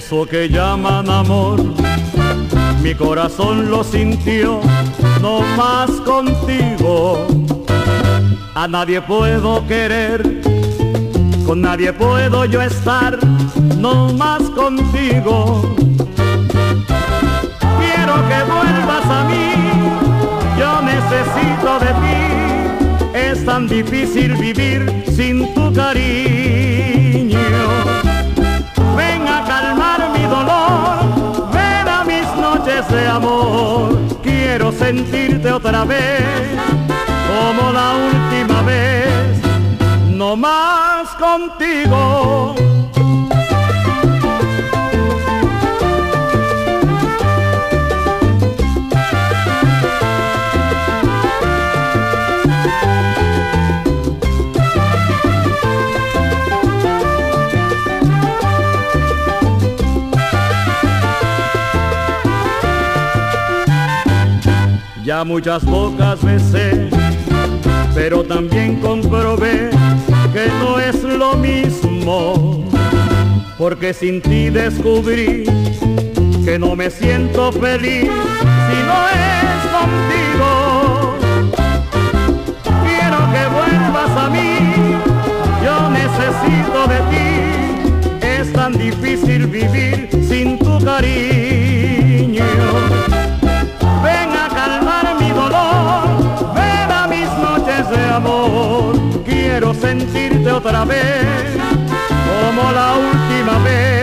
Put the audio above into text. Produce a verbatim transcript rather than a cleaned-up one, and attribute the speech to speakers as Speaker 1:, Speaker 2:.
Speaker 1: Eso que llaman amor, mi corazón lo sintió, no más contigo. A nadie puedo querer, con nadie puedo yo estar, no más contigo. Quiero que vuelvas a mí, yo necesito de ti. Es tan difícil vivir sin tu cariño. Ven a calmar mi dolor, ven a mis noches de amor. Quiero sentirte otra vez, como la última vez, no más contigo. Ya muchas bocas besé, pero también comprobé que no es lo mismo, porque sin ti descubrí que no me siento feliz si no es contigo. Quiero que vuelvas a mí, yo necesito de ti. Es tan difícil vivir sin tu cariño. Ven a calmar mi dolor, ven a mis noches de amor. Quiero sentirte otra vez, como la última vez.